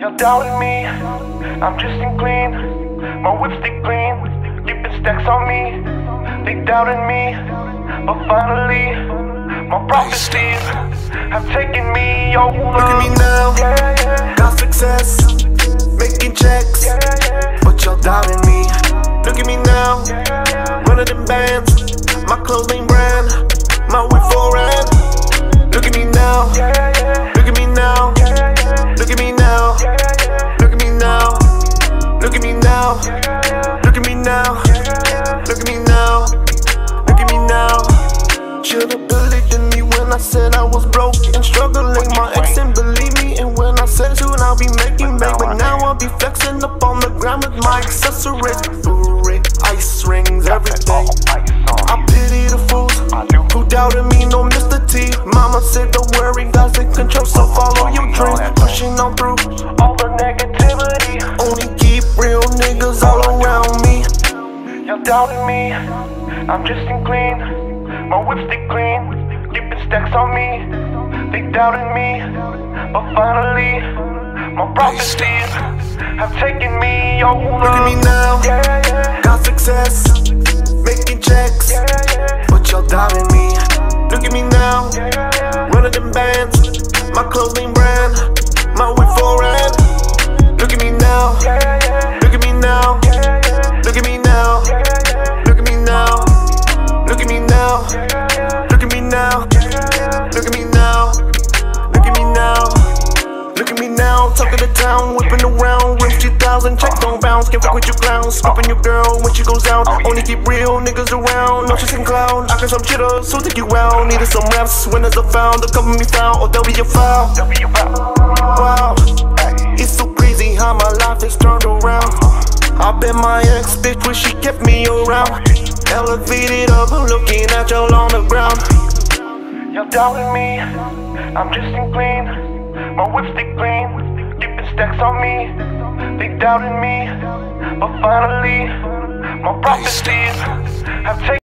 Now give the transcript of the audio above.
You're doubting me, I'm just in clean. My whipstick clean, keeping stacks on me. They doubted me, but finally my prophecies have taken me over. Look at me now, got success, making checks, but you're doubting me. Look at me now, running them bands, my clothing brand, my whip for rent. Look at me now, look at me now, look at me now, look at me now, look at me now, look at me now, look at me now, look at me now. Should've believed in me when I said I was broke and struggling. My ex didn't believe me, and when I said soon I'll be making bank, but now I'll be flexing up on the ground with my accessories, jewelry, ice rings, everything. I pity the fools who doubted me, no Mr. T. Mama said don't worry, God's in control, so follow your dreams. Pushing on through all the negativity. only keep real niggas all around me. You're doubting me, I'm just in clean. My whipstick clean, keeping stacks on me. They doubted me, but finally my prophecies have taken me over. Look at me now, got success, making checks, but you're doubting me. Look at me now, running them bands, my clothing brand, my whip for rent. Look at me now, look at me now, look at me now, look at me now, look at me now, look at me now, look at me now, look at me now, look at me now, talking to town, whipping around, rims 2000, check don't bounce, can't fuck with you clowns, scooping your girl when she goes out, only keep real niggas around, no chasing clown, I got some jitters, so take you out, needed some raps, when there's a foul, they'll cover me foul, or they'll be a foul. Wow, it's so crazy how my life is turned around. I bet my ex bitch wish she kept me around. Elevated up, looking at y'all on the ground. You're doubting me, I'm just in clean. My whipstick clean, keeping stacks on me. They doubted me, but finally my prophecies have taken